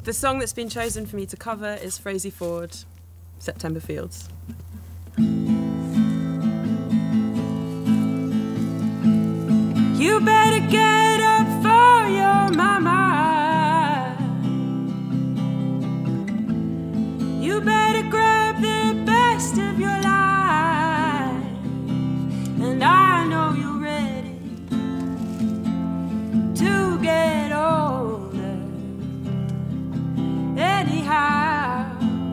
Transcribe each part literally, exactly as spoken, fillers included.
The song that's been chosen for me to cover is Frazey Ford, September Fields. You better get up for your mama. You better grab the best of your life. And I know you're ready to get older anyhow.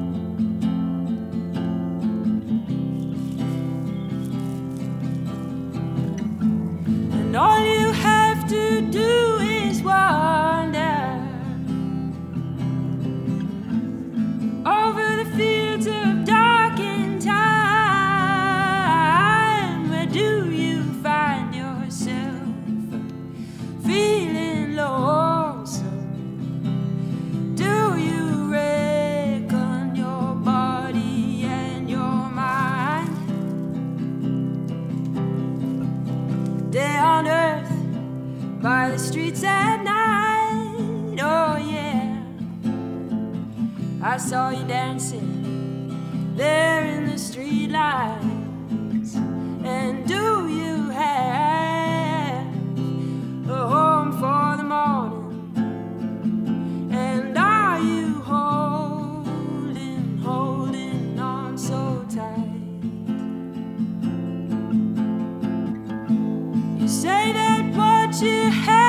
And all you have to do is wonder over the fields of darkened time. Where do you find yourself feeling lonesome? Do you reckon your body and your mind? Day on earth, by the streets at night, oh yeah. I saw you dancing there in the street lights. And do you have a home for the morning? And are you holding, holding on so tight? You say that what you have